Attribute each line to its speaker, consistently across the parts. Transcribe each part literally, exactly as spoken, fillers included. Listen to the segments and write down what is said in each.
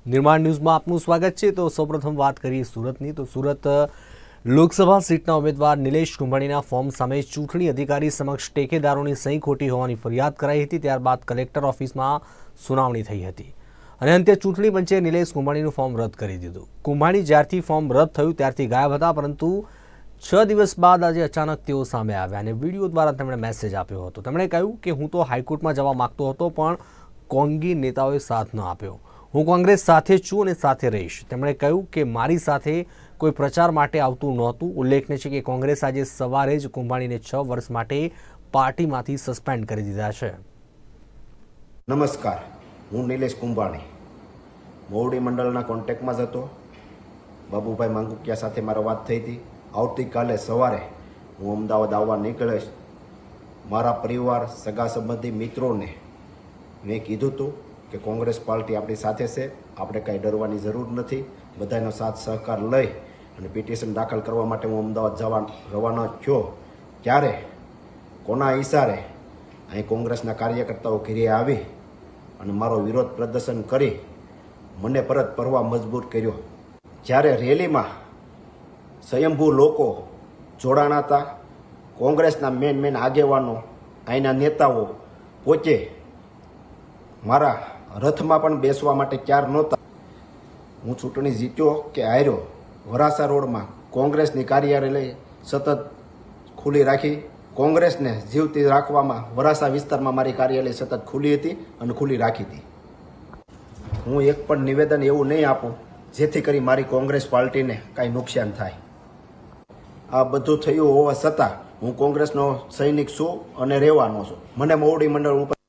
Speaker 1: નિર્માણ ન્યૂઝમાં આપનું સ્વાગત છે। તો સૌપ્રથમ વાત કરીએ સુરતની। તો સુરત લોકસભા સીટના ઉમેદવાર નિલેશ કુંભાણીના ફોર્મ સામે ચૂંટણી અધિકારી સમક્ષ ટેકેદારોની સહી ખોટી હોવાની ફરિયાદ કરાઈ હતી। ત્યારબાદ કલેક્ટર ઓફિસમાં સુનાવણી થઈ હતી અને અંતે ચૂંટણી પંચે નિલેશ કુંભાણીનું ફોર્મ રદ કરી દીધું। કુંભાણી જ્યારથી ફોર્મ રદ થયું ત્યારથી ગાયબ હતા, પરંતુ છ દિવસ બાદ આજે અચાનક તેઓ સામે આવ્યા અને વિડીયો દ્વારા તેમણે મેસેજ આપ્યો હતો। તેમણે કહ્યું કે હું તો હાઈકોર્ટમાં જવા માંગતો હતો, પણ કોંગી નેતાઓએ સાથ ન આપ્યો। હું કોંગ્રેસ સાથે છું અને સાથે રહીશ। તેમણે કહ્યું કે મારી સાથે કોઈ પ્રચાર માટે આવતું નહોતું। ઉલ્લેખનીય છે કે કોંગ્રેસ આજે સવારે જ કુંભાણીને છ વર્ષ માટે પાર્ટીમાંથી સસ્પેન્ડ કરી દીધા છે।
Speaker 2: નમસ્કાર, હું નિલેશ કુંભાણી મોવડી મંડળના કોન્ટેક્ટમાં જ હતો। બાબુભાઈ માંગુકિયા સાથે મારો વાત થઈ હતી। આવતીકાલે સવારે હું અમદાવાદ આવવા નીકળીશ। મારા પરિવાર, સગા સંબંધી, મિત્રોને મેં કીધું હતું કે કોંગ્રેસ પાર્ટી આપણી સાથે છે, આપણે કાંઈ ડરવાની જરૂર નથી। બધાનો સાથ સહકાર લઈ અને પિટિશન દાખલ કરવા માટે હું અમદાવાદ જવા રવાના થયો ત્યારે કોના ઈશારે અહીં કોંગ્રેસના કાર્યકર્તાઓ ઘેરે આવી અને મારો વિરોધ પ્રદર્શન કરી મને પરત ફરવા મજબૂર કર્યો। જ્યારે રેલીમાં સ્વયંભૂ લોકો જોડાણા હતા, કોંગ્રેસના મેન મેન આગેવાનો, અહીંના નેતાઓ પોતે મારા રથમાં પણ બેસવા માટે તૈયાર નહોતા। હું ચૂંટણી જીત્યો કે હાર્યો, વરાસા રોડમાં કોંગ્રેસની કાર્યાલય સતત ખુલ્લી રાખી। કોંગ્રેસને જીવતી રાખવામાં વરાસા વિસ્તારમાં મારી કાર્યાલય સતત ખુલ્લી હતી અને ખુલ્લી રાખી હતી। હું એક પણ નિવેદન એવું નહીં આપું જેથી કરી મારી કોંગ્રેસ પાર્ટીને કાંઈ નુકસાન થાય। આ બધું થયું હોવા છતાં હું કોંગ્રેસનો સૈનિક છું અને રહેવાનો છું। મને મોવડી મંડળ ઉપર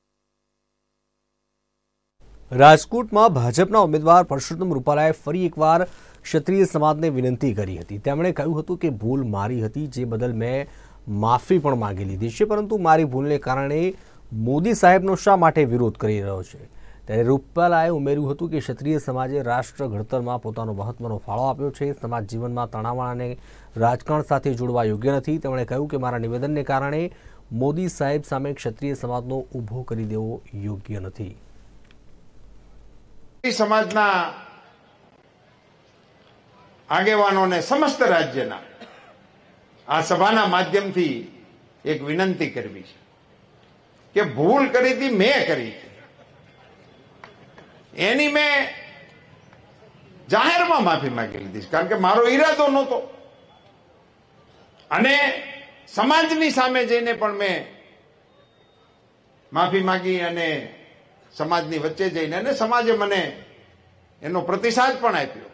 Speaker 1: રાજકોટમાં ભાજપના ઉમેદવાર પરસોત્તમ રૂપાલાએ ફરી એકવાર ક્ષત્રિય સમાજને વિનંતી કરી હતી। તેમણે કહ્યું હતું કે ભૂલ મારી હતી, જે બદલ મેં માફી પણ માંગી લીધી છે, પરંતુ મારી ભૂલને કારણે મોદી સાહેબનો શા માટે વિરોધ કરી રહ્યો છે। ત્યારે રૂપાલાએ ઉમેર્યું હતું કે ક્ષત્રિય સમાજે રાષ્ટ્ર ઘડતરમાં પોતાનો મહત્વનો ફાળો આપ્યો છે। સમાજ જીવનમાં તણાવ અને રાજકારણ સાથે જોડવા યોગ્ય નથી। તેમણે કહ્યું કે મારા નિવેદનને કારણે મોદી સાહેબ સામે ક્ષત્રિય સમાજનો ઊભો કરી દેવો યોગ્ય નથી।
Speaker 3: સમાજના આગેવાનોને સમસ્ત રાજ્યના આ સભાના માધ્યમથી એક વિનંતી કરવી છે કે ભૂલ કરી હતી, મેં કરી હતી, એની મેં જાહેરમાં માફી માંગી લીધી, કારણ કે મારો ઈરાદો નહોતો અને સમાજની સામે જઈને પણ મેં માફી માંગી અને સમાજની વચ્ચે જઈને અને સમાજે મને એનો પ્રતિસાદ પણ આપ્યો।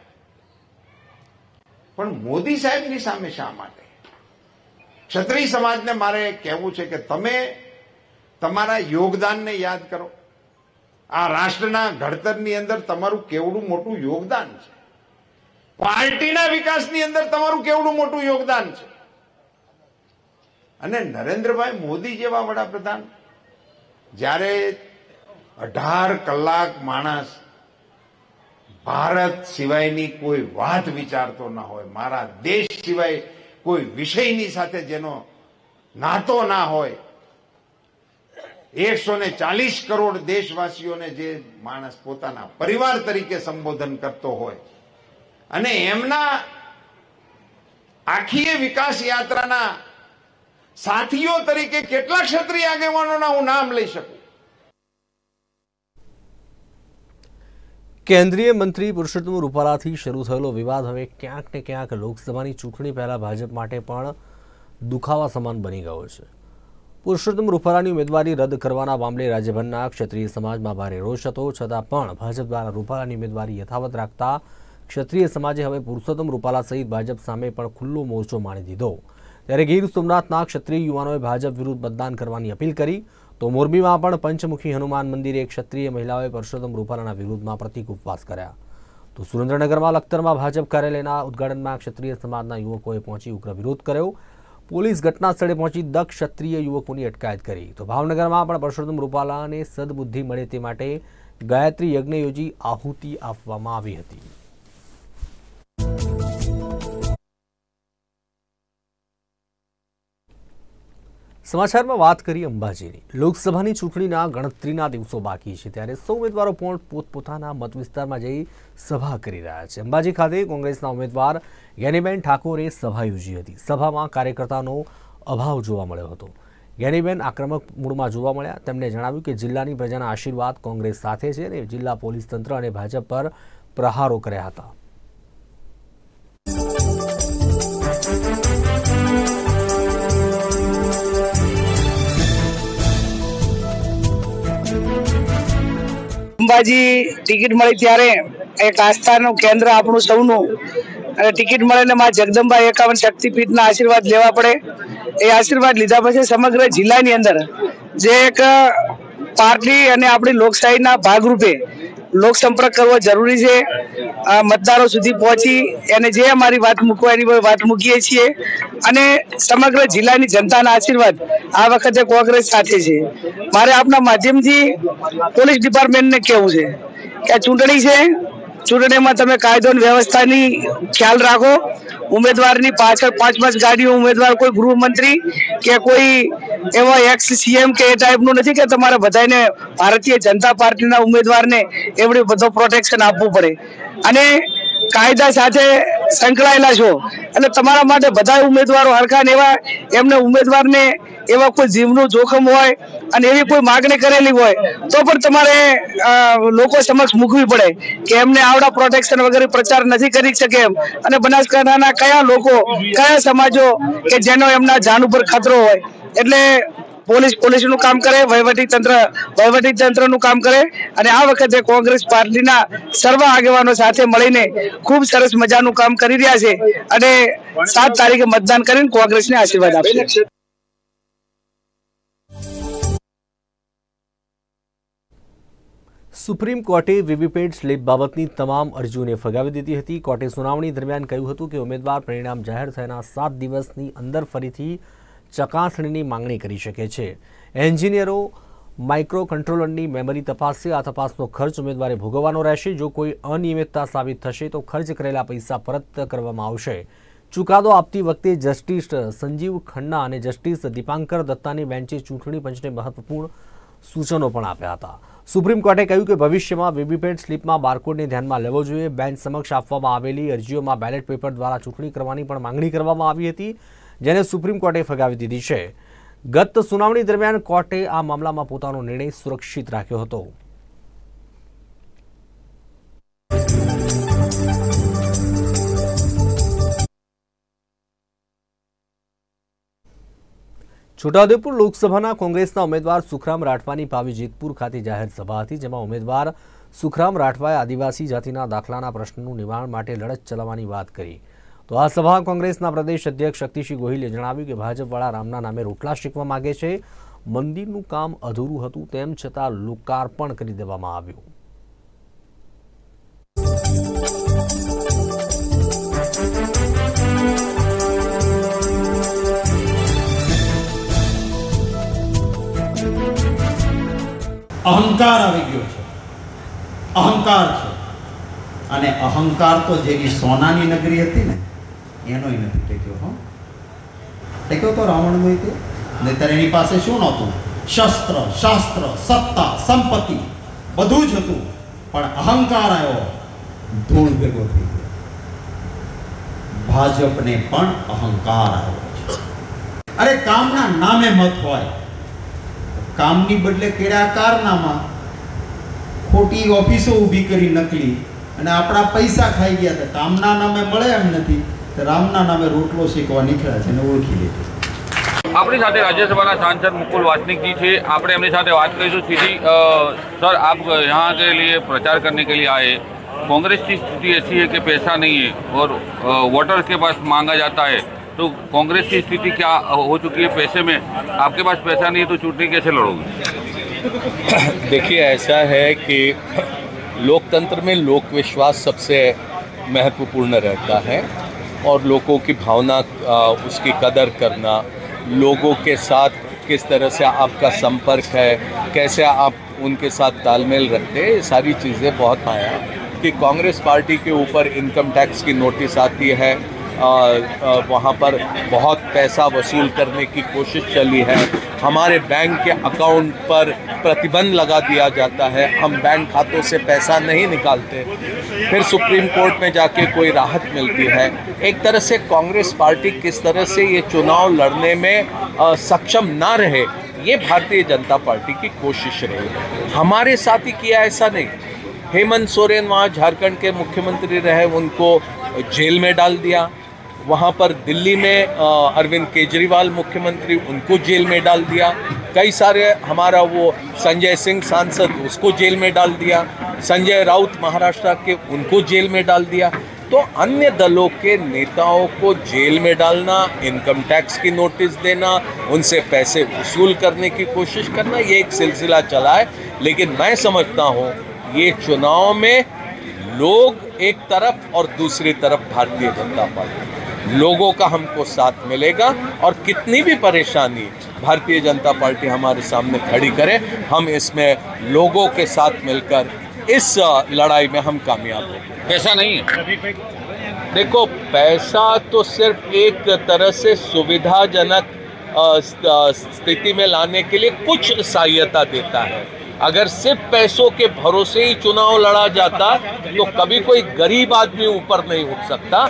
Speaker 3: પણ મોદી સાહેબની સામે શા માટે? ક્ષત્રિય સમાજને મારે કહેવું છે કે તમે તમારા યોગદાનને યાદ કરો। આ રાષ્ટ્રના ઘડતરની અંદર તમારું કેવડું મોટું યોગદાન છે, પાર્ટીના વિકાસની અંદર તમારું કેવડું મોટું યોગદાન છે। અને નરેન્દ્રભાઈ મોદી જેવા વડાપ્રધાન જ્યારે અઢાર કલાક માણસ ભારત સિવાયની કોઈ વાત વિચારતો ના હોય, મારા દેશ સિવાય કોઈ વિષયની સાથે જેનો નાતો ના હોય, એકસો ને ચાલીસ કરોડ દેશવાસીઓને જે માણસ પોતાના પરિવાર તરીકે સંબોધન કરતો હોય અને એમના આખી વિકાસ યાત્રાના સાથીઓ તરીકે કેટલા ક્ષત્રિય આગેવાનોના હું નામ લઈ શકું।
Speaker 1: કેન્દ્રીય મંત્રી પરસોત્તમ રૂપાલાથી શરૂ થયેલો વિવાદ હવે ક્યાંક ને ક્યાંક લોકસભાની ચૂંટણી પહેલા ભાજપ માટે પણ દુખાવા સમાન બની ગયો છે। પરસોત્તમ રૂપાલાની ઉમેદવારી રદ કરવાના મામલે રાજ્યભરના ક્ષત્રિય સમાજમાં ભારે રોષ હતો, છતાં પણ ભાજપ દ્વારા રૂપાલાની ઉમેદવારી યથાવત રાખતા ક્ષત્રિય સમાજે હવે પુરુષોત્તમ રૂપાલા સહિત ભાજપ સામે પણ ખુલ્લો મોરચો માંડી દીધો। ત્યારે ગીર સોમનાથના ક્ષત્રિય યુવાનોએ ભાજપ વિરુદ્ધ મતદાન કરવાની અપીલ કરી, તો મોરબીમાં પણ પંચમુખી હનુમાન મંદિરે ક્ષત્રિય મહિલાઓએ પરસોત્તમ રૂપાલાના વિરુદ્ધમાં પ્રતિક ઉપવાસ કર્યા। તો સુરેન્દ્રનગરમાં લખતરમાં ભાજપ કાર્યાલયના ઉદ્ઘાટનમાં ક્ષત્રિય સમાજના યુવકોએ પહોંચી ઉગ્ર વિરોધ કર્યો। પોલીસ ઘટના સ્થળે પહોંચી દસ ક્ષત્રિય યુવકોની અટકાયત કરી। તો ભાવનગરમાં પણ પરસોત્તમ રૂપાલાને સદબુદ્ધિ મળે તે માટે ગાયત્રી યજ્ઞ યોજી આહુતિ આપવામાં આવી હતી। સમાચારમાં વાત કરી અંબાજીની. લોકસભાની ચૂંટણીના ગણતરીના દિવસો બાકી છે, ત્યારે સૌ ઉમેદવારો પણ પોતપોતાના મત વિસ્તારમાં જઈ સભા કરી રહ્યા છે. અંબાજી ખાતે કોંગ્રેસના ઉમેદવાર જ્ઞાનીબેન ઠાકોરે સભા યોજી હતી. સભામાં કાર્યકર્તાનો અભાવ જોવા મળ્યો હતો. જ્ઞાનીબેન આક્રમક મૂડમાં જોવા મળ્યા. તેમણે જણાવ્યું કે જિલ્લાની પ્રજાના આશીર્વાદ કોંગ્રેસ સાથે છે અને જિલ્લા પોલીસ તંત્ર અને ભાજપ પર પ્રહારો કર્યા હતા.
Speaker 4: અંબાજી ટિકિટ મળી ત્યારે એક આસ્થાનું કેન્દ્ર આપણું સૌનું, અને ટિકિટ મળે ને માં જગદંબા એકાવન શક્તિપીઠના આશીર્વાદ લેવા પડે. એ આશીર્વાદ લીધા પછી સમગ્ર જિલ્લાની અંદર જે એક પાર્ટી અને આપણી લોકશાહીના ભાગરૂપે લોકસંપર્ક કરવો જરૂરી છે. મતદારો સુધી પહોંચી એને જે અમારી વાત મૂકવાની વાત મૂકીએ છીએ, અને સમગ્ર જિલ્લાની જનતાના આશીર્વાદ આ વખતે કોંગ્રેસ સાથે છે. મારે આપના માધ્યમથી પોલીસ ડિપાર્ટમેન્ટને કહેવું છે કે આ ચૂંટણી છે, ચૂંટણીમાં તમે કાયદો અને વ્યવસ્થાની ખ્યાલ રાખો. ઉમેદવારની પાછળ પાંચ પાંચ ગાડીઓ ઉમેદવાર કોઈ ગૃહમંત્રી કે કોઈ એવા એક્સ સીએમ કે એ ટાઈપનું નથી કે તમારે બધાને ભારતીય જનતા પાર્ટીના ઉમેદવારને એવડી બધો પ્રોટેક્શન આપવું પડે. અને કાયદા સાથે સંકળાયેલા છો એટલે તમારા માટે બધા ઉમેદવારો હરખા ને એવા એમને ઉમેદવારને એવા કોઈ જીવનું જોખમ હોય અને એવી કોઈ માગણી કરેલી હોય તો પણ તમારે લોકો સમક્ષ મૂકવી પડે કે એમને આવડા પ્રોટેક્શન વગેરે પ્રચાર નથી કરી શકે એમ. અને બનાસકાંઠાના કયા લોકો કયા સમાજો કે જેનો એમના જાન ઉપર ખતરો હોય, એટલે પોલીસ પોલીસનું કામ કરે, વહીવટી તંત્ર વહીવટી તંત્રનું કામ કરે. અને આ વખતે કોંગ્રેસ પાર્ટીના સર્વ આગેવાનો સાથે મળીને ખૂબ સરસ મજાનું કામ કરી રહ્યા છે અને સાત તારીખે મતદાન કરીને કોંગ્રેસને આશીર્વાદ આપશે.
Speaker 1: સુપ્રીમ કોર્ટે વીવીપેટ સ્લીપ બાબતની તમામ અરજીઓને ફગાવી દીધી હતી. કોર્ટે સુનાવણી દરમિયાન કહ્યું હતું કે ઉમેદવાર પરિણામ જાહેર થયાના સાત દિવસની અંદર ફરીથી ચકાસણીની માંગણી કરી શકે છે. એન્જિનિયરો માઇક્રો કંટ્રોલરની મેમરી તપાસશે. આ તપાસનો ખર્ચ ઉમેદવારે ભોગવવાનો રહેશે. જો કોઈ અનિયમિતતા સાબિત થશે તો ખર્ચ કરેલા પૈસા પરત કરવામાં આવશે. ચુકાદો આપતી વખતે જસ્ટિસ સંજીવ ખન્ના અને જસ્ટિસ દીપાંકર દત્તાની બેન્ચે ચૂંટણી પંચને મહત્વપૂર્ણ સૂચનો પણ આપ્યા હતા. સુપ્રીમ કોર્ટે કહ્યું કે ભવિષ્યમાં વીવીપેટ સ્લીપમાં બારકોડને ધ્યાનમાં લેવો જોઈએ. બેન્ચ સમક્ષ આપવામાં આવેલી અરજીઓમાં બેલેટ પેપર દ્વારા ચૂંટણી કરવાની પણ માંગણી કરવામાં આવી હતી, જેને સુપ્રીમ કોર્ટે ફગાવી દીધી છે. ગત સુનાવણી દરમિયાન કોર્ટે આ મામલામાં પોતાનો નિર્ણય સુરક્ષિત રાખ્યો હતો. છોટાઉદેપુર લોકસભાના કોંગ્રેસના ઉમેદવાર સુખરામ રાઠવાની પાવી જેતપુર ખાતે જાહેર સભા હતી, જેમાં ઉમેદવાર સુખરામ રાઠવાએ આદિવાસી જાતિના દાખલાના પ્રશ્નનું નિવારણ માટે લડત ચલાવવાની વાત કરી. તો આ સભા કોંગ્રેસના પ્રદેશ અધ્યક્ષ શક્તિસિંહ ગોહિલે જણાવ્યું કે ભાજપવાળા રામના નામે રોટલા શીખવા માગે છે. મંદિરનું કામ અધૂરું હતું તેમ છતાં લોકાર્પણ કરી દેવામાં આવ્યું.
Speaker 5: અહંકાર આવી ગયો છે, અહંકાર છે. અને અહંકાર તો જેની સોનાની નગરી હતી ને એનોય નથી ટેક્યો. હો ટેક્યો તો રાવણનો તે નહીતર એની પાસે શું નહોતું? શસ્ત્ર, શાસ્ત્ર, સત્તા, સંપત્તિ બધું જ હતું, પણ અહંકાર આવ્યો, ધૂળ ભેગો થઈ ગયો. ભાજપને પણ અહંકાર આવ્યો છે. અરે કામના નામે મત હોય, કામની બદલે કર્યા કારનામાં ખોટી ઓફિસો ઊભી કરી નકલી અને આપણા પૈસા ખાઈ ગયા. તો કામના નામે મળે એમ નથી, તો રામના નામે રોટલો શેકવા નીકળ્યા છે ને ઓળખી લીધું.
Speaker 6: આપણી સાથે રાજ્યસભાના सांसद मुकुल वासनिक जी थे. આપણે એમની સાથે વાત કરીશું સીધી. सर, आप यहाँ के लिए प्रचार करने के लिए आए. कांग्रेस की स्थिति ऐसी है कि पैसा नहीं है और वोटर के पास मांगा जाता है, तो कांग्रेस की स्थिति क्या हो चुकी है? पैसे में आपके पास पैसा नहीं है तो चुनाव कैसे लड़ोगे?
Speaker 7: देखिए, ऐसा है कि लोकतंत्र में लोक विश्वास सबसे महत्वपूर्ण रहता है और लोगों की भावना, उसकी कदर करना, लोगों के साथ किस तरह से आपका संपर्क है, कैसे आप उनके साथ तालमेल रखते हैं, ये सारी चीज़ें बहुत आया कि कांग्रेस पार्टी के ऊपर इनकम टैक्स की नोटिस आती है, वहाँ पर बहुत पैसा वसूल करने की कोशिश चली है। हमारे बैंक के अकाउंट पर प्रतिबंध लगा दिया जाता है, हम बैंक खातों से पैसा नहीं निकालते, फिर सुप्रीम कोर्ट में जाके कोई राहत मिलती है। एक तरह से कांग्रेस पार्टी किस तरह से ये चुनाव लड़ने में आ, सक्षम ना रहे, ये भारतीय जनता पार्टी की कोशिश रही। हमारे साथ ही किया ऐसा नहीं। हेमंत सोरेन वहाँ झारखंड के मुख्यमंत्री रहे, उनको जेल में डाल दिया। वहाँ पर दिल्ली में अरविंद केजरीवाल मुख्यमंत्री, उनको जेल में डाल दिया। कई सारे हमारा वो संजय सिंह सांसद, उसको जेल में डाल दिया। संजय राउत महाराष्ट्र के, उनको जेल में डाल दिया। तो अन्य दलों के नेताओं को जेल में डालना, इनकम टैक्स की नोटिस देना, उनसे पैसे वसूल करने की कोशिश करना, ये एक सिलसिला चला है। लेकिन मैं समझता हूँ ये चुनाव में लोग एक तरफ और दूसरी तरफ भारतीय जनता पार्टी, लोगों का हमको साथ मिलेगा और कितनी भी परेशानी भारतीय जनता पार्टी हमारे सामने खड़ी करे, हम इसमें लोगों के साथ मिलकर इस लड़ाई में हम कामयाब होंगे।
Speaker 6: पैसा नहीं है।
Speaker 7: देखो, पैसा तो सिर्फ एक तरह से सुविधाजनक स्थिति में लाने के लिए कुछ सहायता देता है। अगर सिर्फ पैसों के भरोसे ही चुनाव लड़ा जाता तो कभी कोई गरीब आदमी ऊपर नहीं उठ सकता।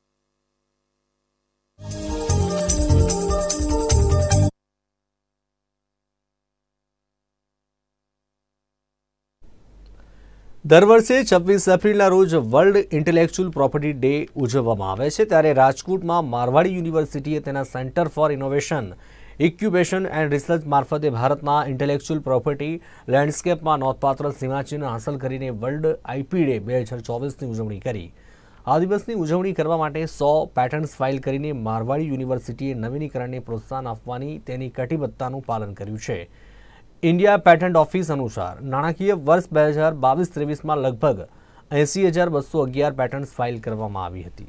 Speaker 1: દર વર્ષે છવ્વીસ એપ્રિલના રોજ વર્લ્ડ ઇન્ટેલેક્ચ્યુઅલ પ્રોપર્ટી ડે ઉજવવામાં આવે છે, ત્યારે રાજકોટમાં મારવાડી યુનિવર્સિટીએ તેના centre for innovation, incubation and research મારફતે ભારતમાં ઇન્ટેલેક્ચ્યુઅલ પ્રોપર્ટી લેન્ડસ્કેપમાં નોંધપાત્ર સીમાચિહ્ન હાંસલ કરીને વર્લ્ડ આઈપી ડે બે હજાર ચોવીસની ઉજવણી કરી। આ દિવસની ઉજવણી કરવા માટે સો પેટન્ટ્સ ફાઇલ કરીને મારવાડી યુનિવર્સિટીએ નવીનીકરણને પ્રોત્સાહન આપવાની તેની કટિબદ્ધતાનું પાલન કર્યું છે। इंडिया पेटेंट ऑफिस अनुसार नाણાકીય वर्ष બે હજાર બાવીસ ત્રેવીસ में लगभग एसी हज़ार बसो अगियार पेटन्ट्स फाइल करवामां आवी हती।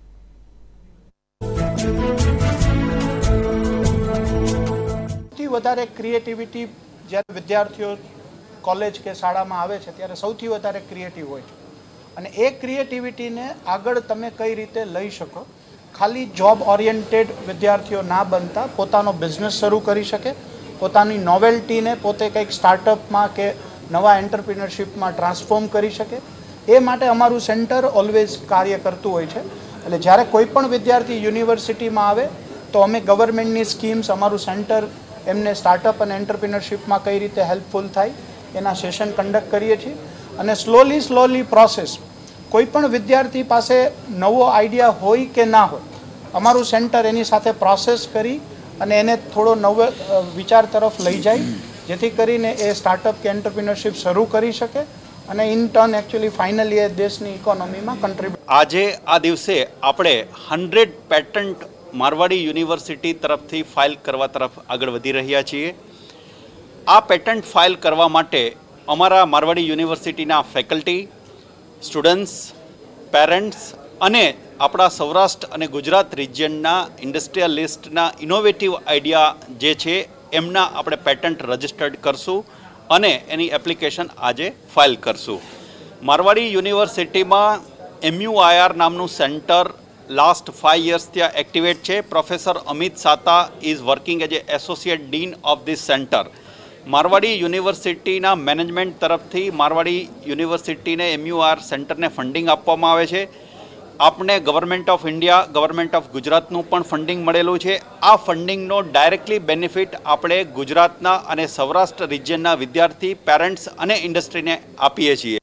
Speaker 8: સૌથી વધારે ક્રિએટિવિટી જ્યારે વિદ્યાર્થીઓ કોલેજ કે શાળામાં આવે છે ત્યારે સૌથી વધારે ક્રિએટિવ હોય છે, અને એ ક્રિએટિવિટીને આગળ તમે કઈ રીતે લઈ શકો, ખાલી જોબ ઓરિએન્ટેડ વિદ્યાર્થીઓ ના બનતા પોતાનો બિઝનેસ શરૂ કરી શકે, પોતાની નોવેલ્ટીને પોતે કંઈક સ્ટાર્ટઅપમાં કે નવા એન્ટરપ્રિનરશિપમાં ટ્રાન્સફોર્મ કરી શકે, એ માટે અમારું સેન્ટર ઓલવેઝ કાર્ય કરતું હોય છે। એટલે જ્યારે કોઈ પણ વિદ્યાર્થી યુનિવર્સિટીમાં આવે તો અમે ગવર્મેન્ટની સ્કીમ્સ, અમારું સેન્ટર એમને સ્ટાર્ટઅપ અને એન્ટરપ્રિનરશિપમાં કઈ રીતે હેલ્પફુલ થાય એના સેશન કન્ડક્ટ કરીએ છીએ। અને સ્લોલી સ્લોલી પ્રોસેસ, કોઈ પણ વિદ્યાર્થી પાસે નવો આઈડિયા હોય કે ના હોય, અમારું સેન્ટર એની સાથે પ્રોસેસ કરી અને એને થોડો નવો વિચાર તરફ લઈ જાય, જેથી કરીને એ સ્ટાર્ટઅપ કે એન્ટરપ્રિનરશિપ શરૂ કરી શકે અને ઇન ટર્ન એકચ્યુઅલી ફાઇનલી એ દેશની ઇકોનોમીમાં કન્ટ્રીબ્યુટ।
Speaker 9: આજે આ દિવસે આપણે હંડ્રેડ પેટન્ટ મારવાડી યુનિવર્સિટી તરફથી ફાઇલ કરવા તરફ આગળ વધી રહ્યા છીએ। આ પેટન્ટ ફાઇલ કરવા માટે અમારા મારવાડી યુનિવર્સિટીના ફેકલ્ટી, સ્ટુડન્ટ્સ, પેરેન્ટ્સ અને આપણા સૌરાષ્ટ્ર અને ગુજરાત રિજિયનના ઇન્ડસ્ટ્રીયલિસ્ટના ઇનોવેટિવ આઈડિયા જે છે એમના આપણે પેટન્ટ રજિસ્ટર્ડ કરશું અને એની એપ્લિકેશન આજે ફાઇલ કરશું। મારવાડી યુનિવર્સિટીમાં એમયુઆઈઆર નામનું સેન્ટર લાસ્ટ ફાઇવ યર્સ ત્યાં એક્ટિવેટ છે। Professor Amit Sata is working as a associate dean of this centre. Marwadi યુનિવર્સિટીના મેનેજમેન્ટ તરફથી મારવાડી યુનિવર્સિટીને એમયુઆર સેન્ટરને ફંડિંગ આપવામાં આવે છે। આપને government of India, government of ગુજરાતનું પણ ફંડિંગ મળેલું છે। આ ફંડિંગનો ડાયરેક્ટલી બેનિફિટ આપણે ગુજરાતના અને સૌરાષ્ટ્ર રિજિયનના વિદ્યાર્થી, પેરેન્ટ્સ અને ઇન્ડસ્ટ્રીને આપીએ છીએ।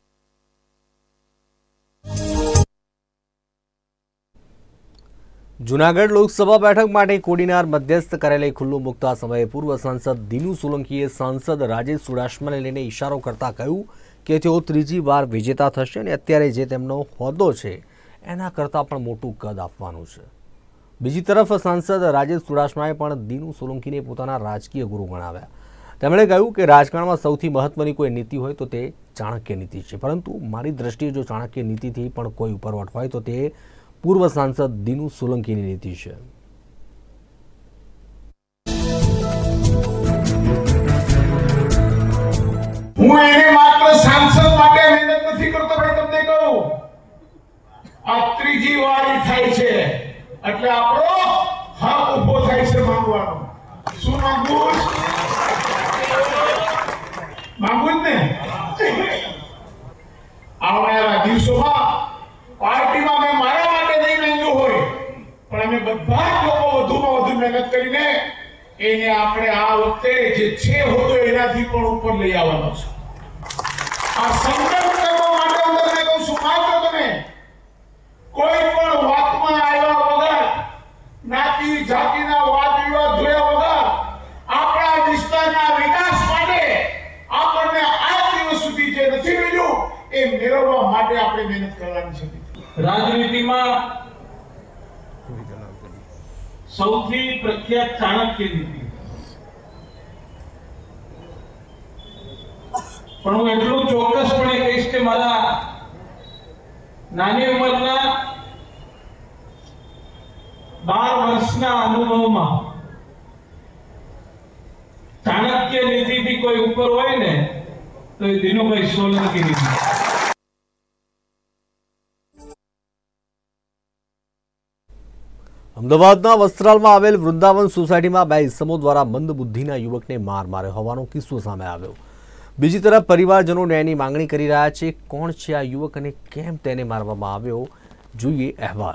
Speaker 1: જૂનાગઢ લોકસભા બેઠક માટે કોડીનાર મધ્યસ્થ કાર્યાલય ખુલ્લું મૂકતા સમયે પૂર્વ સાંસદ દિનુ સોલંકીએ સાંસદ રાજેશ ચુડાસમાને લઈને ઇશારો કરતા કહ્યું કે તેઓ ત્રીજી વાર વિજેતા થશે અને અત્યારે જે તેમનો હોદ્દો છે એના કરતાં પણ મોટું કદ આપવાનું છે। બીજી તરફ સાંસદ રાજેશ ચુડાસમાએ પણ દિનુ સોલંકીને પોતાના રાજકીય ગુરુ ગણાવ્યા। તેમણે કહ્યું કે રાજકારણમાં સૌથી મહત્વની કોઈ નીતિ હોય તો તે ચાણક્ય નીતિ છે, પરંતુ મારી દ્રષ્ટિએ જો ચાણક્ય નીતિથી પણ કોઈ ઉપરવટ હોય તો તે પૂર્વ સાંસદ દિનુ સોલંકીની નીતિ છે।
Speaker 10: હું એને માત્ર સાંસદ માટે મહેનત નથી કરતો, ભાઈ તમને કહું, આ ત્રીજી વાર થાય છે એટલે આપણો હક ઉભો થાય છે માંગવાનો. શું માંગવું? માંગવું જ ને. આવનારા દિવસોમાં પાર્ટીમાં મેં મારા માટે નહીં માંગ્યું હોય, પણ અમે બધા જ લોકો વધુમાં વધુ મહેનત કરીને એને આપણે આ વખતે જે છે હોતો એનાથી પણ ઉપર લઈ આવવાનો છે. આ સંકલ્પ કરવા માટે હું તમને કહું છું, માત્ર તમે કોઈ પણ વાતમાં આવ્યા વગર, જ્ઞાતિ જાતિના વાદ વિવાદ જોયા વગર આપણા વિસ્તારના વિકાસ માટે આપણને આ દિવસ સુધી જે નથી મળ્યું એ મેળવવા માટે આપણે મહેનત કરવાની છે.
Speaker 11: રાજનીતિમાં સૌથી પ્રખ્યાત ચાણક્ય નીતિ, પણ હું એટલું ચોક્કસપણે કહીશ કે મારા નાની ઉંમરના બાર વર્ષના અનુભવમાં ચાણક્ય નીતિથી કોઈ ઉપર હોય ને તો એ દિનુભાઈ સોલંકી નીતિ.
Speaker 1: અમદાવાદના વસ્ત્રાલમાં આવેલ વૃંદાવન સોસાયટીમાં બે ઇસમો દ્વારા મંદબુદ્ધિના યુવકને માર માર્યો હોવાનો કિસ્સો સામે આવ્યો. બીજી તરફ પરિવારજનો ન્યાયની માંગણી કરી રહ્યા છે. કોણ છે આ યુવક અને કેમ તેને મારવામાં આવ્યો, જોઈએ અહેવાલ.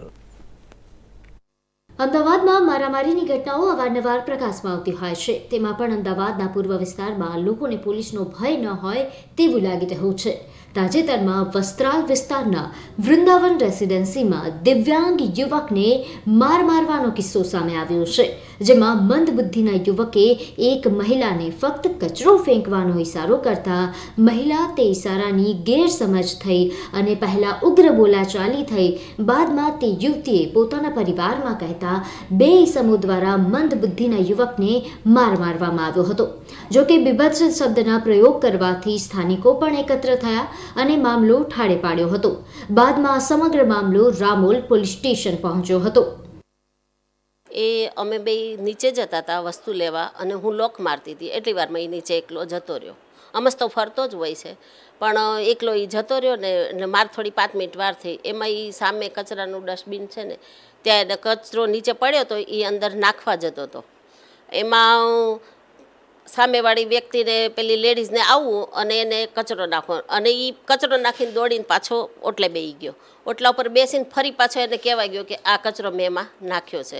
Speaker 12: અમદાવાદમાં મારામારીની ઘટનાઓ અવારનવાર પ્રકાશમાં આવતી હોય છે. તેમાં પણ અમદાવાદના પૂર્વ વિસ્તારમાં લોકોને પોલીસનો ભય ન હોય તેવું લાગી રહ્યું છે. તાજેતરમાં વસ્ત્રાલ વિસ્તારના વૃંદાવન રેસિડેન્સીમાં દિવ્યાંગ યુવકને માર મારવાનો કિસ્સો સામે આવ્યો છે, જેમાં મંદબુદ્ધિના યુવકે એક મહિલાને ફક્ત કચરો ફેંકવાનો ઇશારો કરતા મહિલા તે ઇશારાની ગેરસમજ થઈ અને પહેલા ઉગ્ર બોલાચાલી થઈ. બાદમાં તે યુવતીએ પોતાના પરિવારમાં કહેતા બે ઇસમો દ્વારા મંદબુદ્ધિના યુવકને માર મારવામાં આવ્યો હતો. જોકે બીભત્સ શબ્દના પ્રયોગ કરવાથી સ્થાનિકો પણ એકત્ર થયા અને મામલો ઠાળે પાડ્યો હતો. બાદમાં સમગ્ર મામલો રામોલ પોલીસ સ્ટેશન પહોંચ્યો હતો.
Speaker 13: એ અમે બે નીચે જતા હતા વસ્તુ લેવા અને હું લોક મારતી હતી. એટલી વારમાં એ નીચે એકલો જતો રહ્યો. અમસ તો ફરતો જ હોય છે, પણ એકલો એ જતો રહ્યો ને એટલે મારે થોડી પાંચ મિનિટ વાર થઈ. એમાં એ સામે કચરાનું ડસ્ટબિન છે ને ત્યાં એને કચરો નીચે પડ્યો તો એ અંદર નાખવા જતો હતો. એમાં સામેવાળી વ્યક્તિને પેલી લેડીઝને આવવું અને એને કચરો નાખવો, અને એ કચરો નાખીને દોડીને પાછો ઓટલે બેસી ગયો. ઓટલા ઉપર બેસીને ફરી પાછો એને કહેવાય ગયો કે આ કચરો મેં એમાં નાખ્યો છે,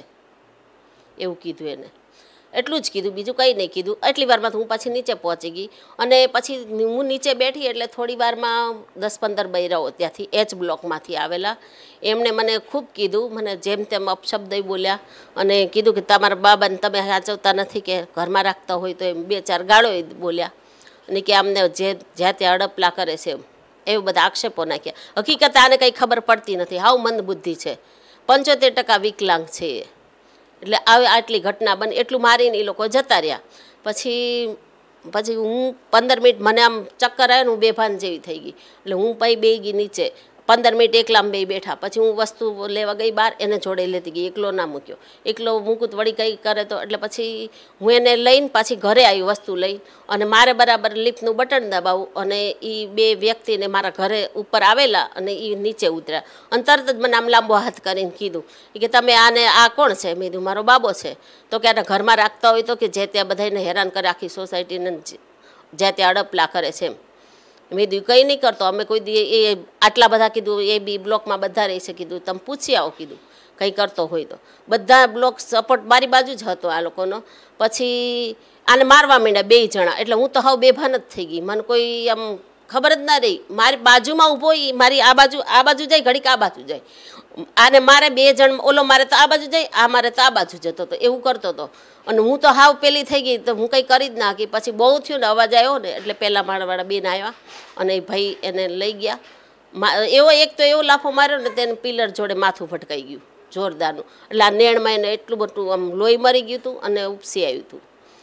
Speaker 13: એવું કીધું એને. એટલું જ કીધું, બીજું કંઈ નહીં કીધું. એટલી વારમાં તો હું પાછી નીચે પહોંચી ગઈ અને પછી હું નીચે બેઠી એટલે થોડી વારમાં દસ પંદર બૈરાઓ ત્યાંથી એચ બ્લોકમાંથી આવેલા. એમણે મને ખૂબ કીધું, મને જેમ તેમ અપશબ્દ બોલ્યા અને કીધું કે તમારા બાબાને તમે સાચવતા નથી, કે ઘરમાં રાખતા હોય તો એમ બે ચાર ગાળો બોલ્યા અને કે આમને જે જ્યાં ત્યાં અડપલા કરે છે એમ એવું બધા આક્ષેપો નાખ્યા. હકીકત આને કંઈ ખબર પડતી નથી, હાવ મંદબુદ્ધિ છે, પંચોતેર ટકા વિકલાંગ છે. એટલે આવી આટલી ઘટના બની, એટલું મારીને એ લોકો જતા રહ્યા. પછી પછી હું પંદર મિનિટ મને આમ ચક્કર આવ્યો ને હું બેભાન જેવી થઈ ગઈ. એટલે હું પછી બે ગઈ નીચે, પંદર મિનિટ એકલામાં બે બેઠા. પછી હું વસ્તુ લેવા ગઈ બહાર, એને જોડે લેતી ગઈ, એકલો ના મૂક્યો. એકલો મૂકું તો વળી કંઈ કરે તો, એટલે પછી હું એને લઈને પાછી ઘરે આવી વસ્તુ લઈ, અને મારે બરાબર લિફ્ટનું બટન દબાવું અને એ બે વ્યક્તિને મારા ઘરે ઉપર આવેલા અને એ નીચે ઉતર્યા અને તરત જ મને આમ લાંબો હાથ કરીને કીધું કે તમે આને આ કોણ છે? મેં કીધું મારો બાબો છે. તો કે આને ઘરમાં રાખતા હોય તો કે જે ત્યાં બધાને હેરાન કરે, આખી સોસાયટીને જ્યાં ત્યાં અડપલા કરે છે એમ. મેં કીધું કંઈ નહીં કરતો, અમે કોઈ દી એ આટલા બધા કીધું એ બી બ્લોકમાં બધા રહી છે, કીધું તમે પૂછી આવો, કીધું કંઈ કરતો હોય તો. બધા બ્લોક સપોર્ટ મારી બાજુ જ હતો આ લોકોનો. પછી આને મારવા માંડ્યા બે જણા. એટલે હું તો હાવ બેભાન જ થઈ ગઈ, મને કોઈ આમ ખબર જ ના રહી. મારી બાજુમાં ઊભો એ મારી આ બાજુ આ બાજુ જાય, ઘડીક આ બાજુ જાય. આને મારે બે જણ, ઓલો મારે તો આ બાજુ જાય, આ મારે તો આ બાજુ જતો હતો, એવું કરતો હતો. અને હું તો હાવ પેલી થઈ ગઈ, તો હું કંઈ કરી જ નાખી. પછી બહુ થયું ને અવાજ આવ્યો ને એટલે પહેલાં માળાવાળા બેન આવ્યા અને એ ભાઈ એને લઈ ગયા. એવો એક તો એવો લાફો માર્યો ને તેને પિલર જોડે માથું ફટકાઈ ગયું જોરદારનું. એટલે આ નેણમાં એને એટલું બધું આમ લોહી મરી ગયું હતું અને ઉપસી આવ્યું હતું.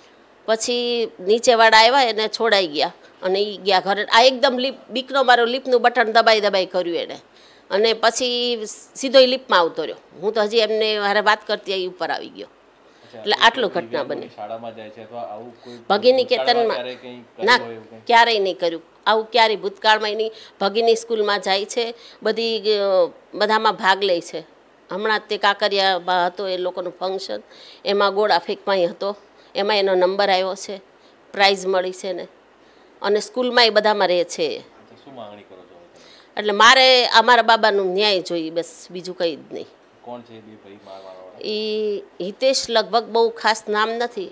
Speaker 13: પછી નીચેવાળા આવ્યા એને છોડાઈ ગયા અને એ ગયા ઘરે. આ એકદમ લીપ બીકનો મારો લીપનું બટન દબાઈ દબાઈ કર્યું એને, અને પછી સીધો એ લીપમાં આવતો રહ્યો. હું તો હજી એમને મારે વાત કરતી એ ઉપર આવી ગયો. એટલે આટલું ઘટના બની. ભગીની કેતનમાં ના ક્યારેય નહીં કર્યું આવું, ક્યારેય ભૂતકાળમાં નહીં. ભગીની સ્કૂલમાં જાય છે, બધી બધામાં ભાગ લે છે, હમણાં જ તે કાંકરિયામાં હતો એ લોકોનું ફંક્શન, એમાં ગોળા ફેંકમાં હતો, એમાં એનો નંબર આવ્યો છે, પ્રાઇઝ મળી છે ને, અને સ્કૂલમાં એ બધામાં રહે છે. એટલે મારે અમારા બાબાનું ન્યાય જોઈએ, બસ બીજું કંઈ જ નહીં.
Speaker 7: કોણ છે બે ભાઈ મારવાળા?
Speaker 13: એ હિતેશ લગભગ બહુ ખાસ નામ નથી,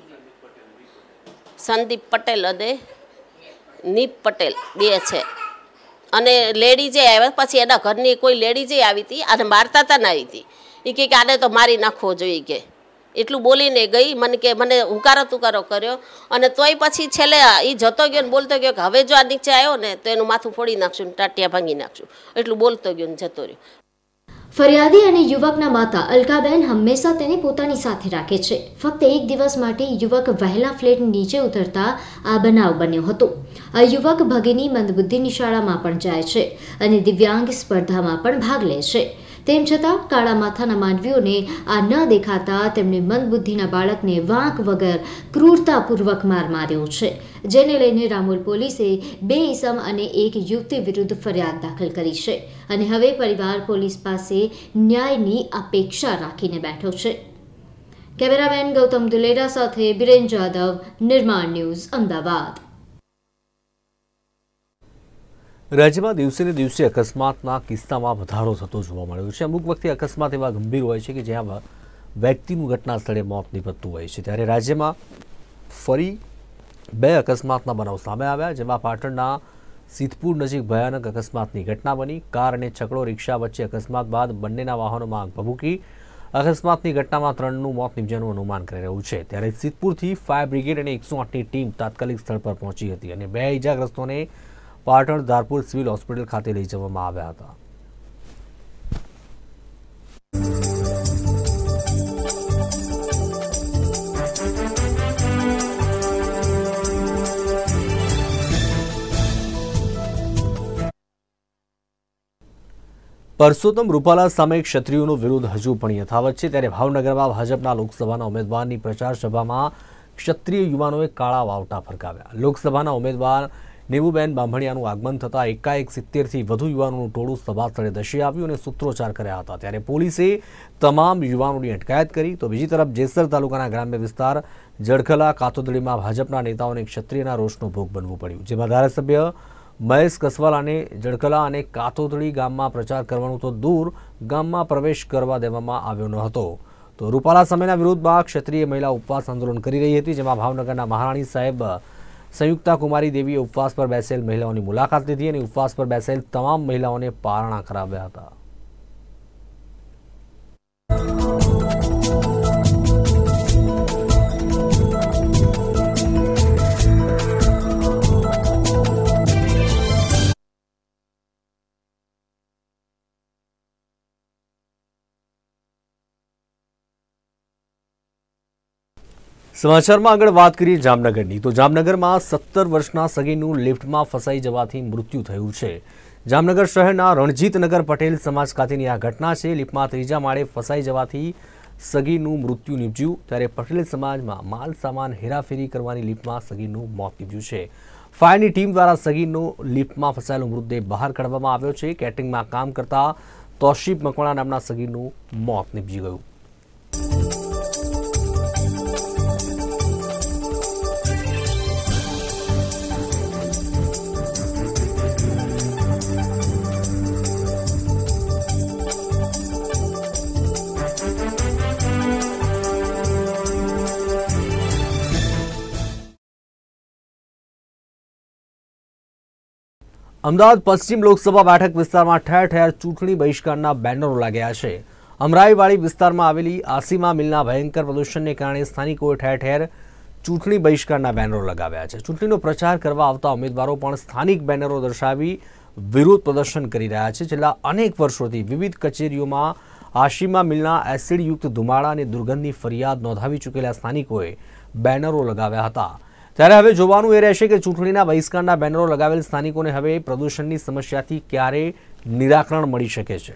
Speaker 13: સંદીપ પટેલ અને નીપ પટેલ બે છે. અને લેડીઝે આવ્યા પછી એના ઘરની કોઈ લેડીઝે આવી હતી અને મારતા હતા ને આવી હતી. એ કે આને તો મારી નાખવો જોઈએ કે એટલું બોલીને ગઈ. મને કે મને હુંકારો તુકારો કર્યો અને તોય પછી છેલ્લે એ જતો ગયો ને બોલતો ગયો કે હવે જો આ નીચે આવ્યો ને તો એનું માથું ફોડી નાખશું ને ટાટિયા ભાંગી નાખશું, એટલું બોલતો ગયો ને જતો રહ્યો.
Speaker 12: ફરિયાદી અને યુવકના માતા અલકાબેન હંમેશા તેને પોતાની સાથે રાખે છે. ફક્ત એક દિવસ માટે યુવક વહેલા ફ્લેટ નીચે ઉતરતા આ બનાવ બન્યો હતો. આ યુવક ભગીની મંદબુદ્ધિની શાળામાં પણ જાય છે અને દિવ્યાંગ સ્પર્ધામાં પણ ભાગ લે છે. તેમ છતાં કાળા માથાના માનવીઓને આ ન દેખાતા તેમણે મંદબુદ્ધિના બાળકને વાંક વગર ક્રૂરતાપૂર્વક માર માર્યો છે, જેને લઈને રામોલ પોલીસે બે ઈસમ અને એક યુવતી વિરુદ્ધ ફરિયાદ દાખલ કરી છે અને હવે પરિવાર પોલીસ પાસે ન્યાયની અપેક્ષા રાખીને બેઠો છે. કેમેરામેન ગૌતમ દુલેરા સાથે બિરેન જાદવ, નિર્માણ ન્યૂઝ, અમદાવાદ.
Speaker 1: રાજ્યમાં દિવસે ને દિવસે અકસ્માતના કિસ્સામાં વધારો થતો જોવા મળ્યો છે. અમુક વખતે અકસ્માત એવા ગંભીર હોય છે કે જ્યાં વ્યક્તિનું ઘટના સ્થળે મોત નીપજતું હોય છે. ત્યારે રાજ્યમાં ફરી બે અકસ્માતના બનાવ સામે આવ્યા, જેમાં પાટણના સિદ્ધપુર નજીક ભયાનક અકસ્માતની ઘટના બની. કાર અને છકડો રિક્ષા વચ્ચે અકસ્માત બાદ બંનેના વાહનોમાં આગ ભભૂકી. અકસ્માતની ઘટનામાં ત્રણનું મોત નીપજ્યાનું અનુમાન કરી રહ્યું છે. ત્યારે સિદ્ધપુરથી ફાયર બ્રિગેડ અને એકસો આઠની ટીમ તાત્કાલિક સ્થળ પર પહોંચી હતી અને બે ઇજાગ્રસ્તોને પાટણ ધારપુર સિવિલ હોસ્પિટલ ખાતે લઈ જવામાં આવ્યા હતા. પરસોત્તમ રૂપાલા સામે ક્ષત્રિયોનો વિરોધ હજુ પણ યથાવત છે. ત્યારે ભાવનગરમાં ભાજપના લોકસભાના ઉમેદવારની પ્રચાર સભામાં ક્ષત્રિય યુવાનોએ કાળા વાવટા ફરકાવ્યા. લોકસભાના ઉમેદવાર નેવુબેન બાંભણિયાનું આગમન થતાં એકાએક સિત્તેરથી વધુ યુવાનોનું ટોળું સભા સ્થળે ધસી આવ્યું અને સૂત્રોચ્ચાર કર્યા હતા. ત્યારે પોલીસે તમામ યુવાનોની અટકાયત કરી. તો બીજી તરફ જેસર તાલુકાના ગ્રામ્ય વિસ્તાર જડખલા કાતોદડીમાં ભાજપના નેતાઓને ક્ષત્રિયના રોષનો ભોગ બનવું પડ્યું, જેમાં ધારાસભ્ય મહેશ કસવાલાને જડખલા અને કાતોદડી ગામમાં પ્રચાર કરવાનું તો દૂર ગામમાં પ્રવેશ કરવા દેવામાં આવ્યો ન હતો. તો રૂપાલા સામેના વિરોધમાં ક્ષત્રિય મહિલા ઉપવાસ આંદોલન કરી રહી હતી, જેમાં ભાવનગરના મહારાણી સાહેબ સંયુક્તા કુમારી દેવીએ ઉપવાસ પર બેસેલ મહિલાઓની મુલાકાત લીધી અને ઉપવાસ પર બેસેલ તમામ મહિલાઓને પારણા કરાવ્યા હતા. સમાચારમાં આગળ વાત કરીએ જામનગરની. તો જામનગરમાં સત્તર વર્ષના સગીનું લિફ્ટમાં ફસાઈ જવાથી મૃત્યુ થયું છે. જામનગર શહેરના રણજીતનગર પટેલ સમાજ ખાતેની આ ઘટના છે. લિફ્ટમાં ત્રીજા માળે ફસાઈ જવાથી સગીનું મૃત્યુ નીપજ્યું. ત્યારે પટેલ સમાજમાં માલ સામાન હેરાફેરી કરવાની લિફ્ટમાં સગીનું મોત નીપજ્યું છે. ફાયરની ટીમ દ્વારા સગીનો લિફ્ટમાં ફસાયેલો મૃતદેહ બહાર કાઢવામાં આવ્યો છે. કેટરિંગમાં કામ કરતા તોશીફ મકવાણા નામના સગીનું મોત નીપજી ગયું. અમદાવાદ પશ્ચિમ લોકસભા બેઠક વિસ્તારમાં ઠેર ઠેર ચૂંટણી બહિષ્કારના બેનરો લાગ્યા છે. અમરાઈવાડી વિસ્તારમાં આવેલી આસીમા મિલના ભયંકર પ્રદૂષણને કારણે સ્થાનિકોએ ઠેર ઠેર ચૂંટણી બહિષ્કારના બેનરો લગાવ્યા છે. ચૂંટણીનો પ્રચાર કરવા આવતા ઉમેદવારો પણ સ્થાનિક બેનરો દર્શાવી વિરોધ પ્રદર્શન કરી રહ્યા છે. છેલ્લા અનેક વર્ષોથી વિવિધ કચેરીઓમાં આસીમા મિલના એસિડયુક્ત ધુમાડા અને દુર્ગંધની ફરિયાદ નોંધાવી ચૂકેલા સ્થાનિકોએ બેનરો લગાવ્યા હતા. ત્યારે હવે જોવાનું એ રહેશે કે ચૂંટણીના બહિષ્કારના બેનરો લગાવેલ સ્થાનિકોને હવે પ્રદૂષણની સમસ્યાથી ક્યારે નિરાકરણ મળી શકે છે.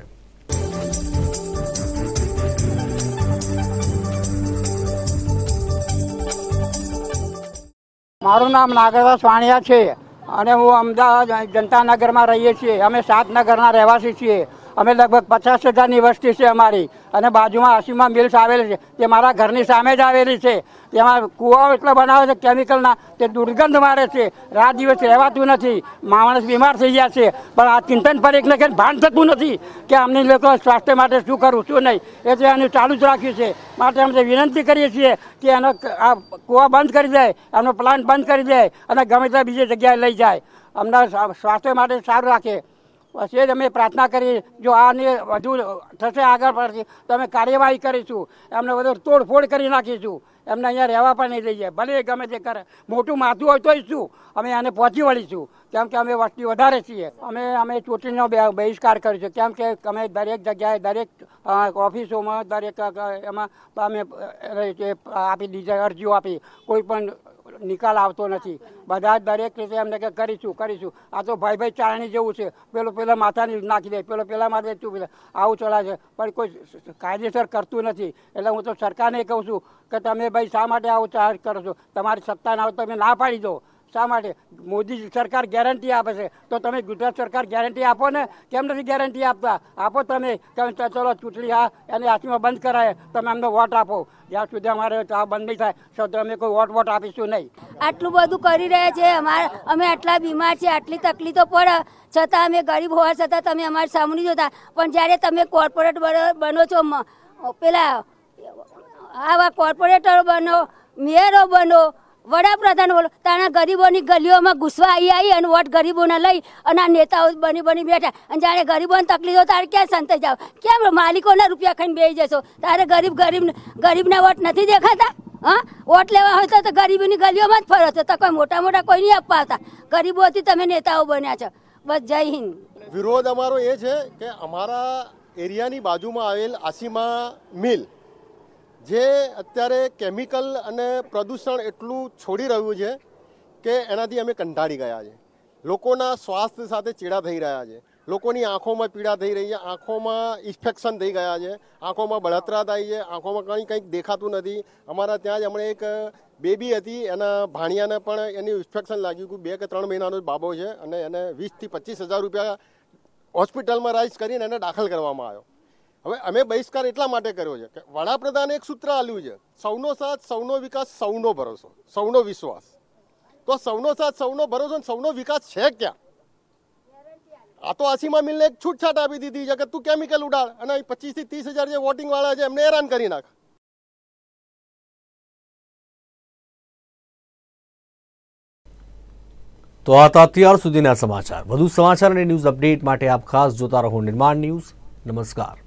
Speaker 14: મારું નામ નાગરદાસ વાણિયા છે અને હું અમદાવાદ જનતાનગરમાં રહીએ છીએ. અમે સાત નગરના રહેવાસી છીએ. અમે લગભગ પચાસ હજારની વસ્તી છે અમારી અને બાજુમાં આસીમા મિલ્સ આવેલી છે તે મારા ઘરની સામે જ આવેલી છે. તેમાં કૂવાઓ એટલા બનાવે છે કેમિકલના તે દુર્ગંધ મારે છે. રાત દિવસ રહેવાતું નથી. માણસ બીમાર થઈ ગયા છે. પણ આ ચિંતન પર એકને કંઈ ભાન થતું નથી કે અમને લોકો સ્વાસ્થ્ય માટે શું કરવું શું નહીં. એટલે એનું ચાલુ જ રાખ્યું છે. માટે અમે વિનંતી કરીએ છીએ કે એનો આ કૂવા બંધ કરી દે, એનો પ્લાન્ટ બંધ કરી દે અને ગમે ત્યાં બીજી જગ્યાએ લઈ જાય. અમને સ્વાસ્થ્ય માટે સારું રાખે. પછી જ અમે પ્રાર્થના કરીએ જો આને વધુ થશે આગળ પડશે તો અમે કાર્યવાહી કરીશું. એમને બધું તોડફોડ કરી નાખીશું. એમને અહીંયા રહેવા પણ નહીં લઈએ. ભલે ગમે તે કરે, મોટું માથું હોય તોય શું અમે આને પહોંચી વળીશું. કેમ કે અમે વસ્તી વધારે છીએ. અમે અમે ચૂંટણીનો બહિષ્કાર કરીશું. કેમ કે અમે દરેક જગ્યાએ દરેક ઓફિસોમાં દરેક એમાં અમે આપી દીધી અરજીઓ આપી, કોઈ પણ નિકાલ આવતો નથી. બધા દરેક રીતે એમને કે કરીશું કરીશું આ તો ભાઈ ભાઈ ચારણી જેવું છે. પેલો પેલા માથાની નાખી દે, પેલો પેલા માથે તું પેલા આવું ચલાવે છે. પણ કોઈ કાયદેસર કરતું નથી. એટલે હું તો સરકારને કહું છું કે તમે ભાઈ શા માટે આવું ચાર્જ કરો છો? તમારી સત્તા ના હોય તમે ના પાડી દો. શા માટે? મોદી સરકાર ગેરંટી આપે છે તો તમે ગુજરાત સરકાર ગેરંટી આપો ને. કેમ નથી ગેરંટી આપતા? આપો તમે. ચલો ચૂંટણી હા એની હાથમાં બંધ કરાય, તમે અમને વોટ આપો. જ્યાં સુધી અમારે આ બંધ નહીં થાય તો તમે કોઈ વોટ વોટ આપીશું નહીં.
Speaker 15: આટલું બધું કરી રહ્યા છે. અમારે અમે આટલા બીમાર છે, આટલી તકલીફો પડે છતાં અમે ગરીબ હોવા છતાં તમે અમારી સામે નહીં જોતા. પણ જ્યારે તમે કોર્પોરેટ બનો છો, પેલા આવા કોર્પોરેટરો બનો, મેયરો બનો, વડાપ્રધાન બોલો, તારા ગરીબોની ગલીઓમાં ઘૂસવા આવી આવી અને વોટ ગરીબોને લઈ અને આ નેતાઓ બની બની બેઠા. અને જાણે ગરીબોને તકલીફો તારે ક્યાં સંતાઈ જાવ? કેમ માલિકોના રૂપિયા ખાઈને બેસી જશો? તારે ગરીબ ગરીબ ગરીબના વોટ નથી દેખાતા? હા, વોટ લેવા હોય તો ગરીબીની ગલીઓમાં જ ફરો છો. તો કોઈ મોટા મોટા કોઈ નહીં આપવા આવતા. ગરીબોથી તમે નેતાઓ બન્યા છો. બસ જય હિન્દ.
Speaker 16: વિરોધ અમારો એ છે કે અમારા એરિયાની બાજુમાં આવેલ આસીમા મિલ જે અત્યારે કેમિકલ અને પ્રદૂષણ એટલું છોડી રહ્યું છે કે એનાથી અમે કંટાળી ગયા છે. લોકોના સ્વાસ્થ્ય સાથે ચેડા થઈ રહ્યા છે. લોકોની આંખોમાં પીડા થઈ રહી છે. આંખોમાં ઇન્ફેક્શન થઈ ગયા છે. આંખોમાં બળતરા થાય છે. આંખોમાં કંઈ કંઈક દેખાતું નથી. અમારા ત્યાં જ હમણાં એક બેબી હતી, એના ભાણિયાને પણ એની ઇન્ફેક્શન લાગ્યું હતું. બે કે ત્રણ મહિનાનો જ બાબો છે અને એને વીસથી પચીસ હજાર રૂપિયા હોસ્પિટલમાં રાઇઝ કરીને એને દાખલ કરવામાં આવ્યો. હવે અમે બહિષ્કાર એટલા માટે કર્યો છે કે વડાપ્રધાને એક સૂત્ર આપ્યું છે, સૌનો સાથ, સૌનો વિકાસ, સૌનો ભરોસો, સૌનો વિશ્વાસ. તો સૌનો સાથ, સૌનો ભરોસો, સૌનો વિકાસ છે ક્યાં? આ તો આસીમા મિલને એક છૂટછાટ આપી દીધી છે કે તું કેમિકલ ઉડાડ અને પચીસ થી ત્રીસ હજાર જે વોટિંગ વાળા છે એમને હેરાન કરી નાખ.
Speaker 1: તો આ હતા અત્યાર સુધીના સમાચાર. વધુ સમાચાર અને ન્યૂઝ અપડેટ માટે આપ ખાસ જોતા રહો નિર્માણ ન્યૂઝ. નમસ્કાર.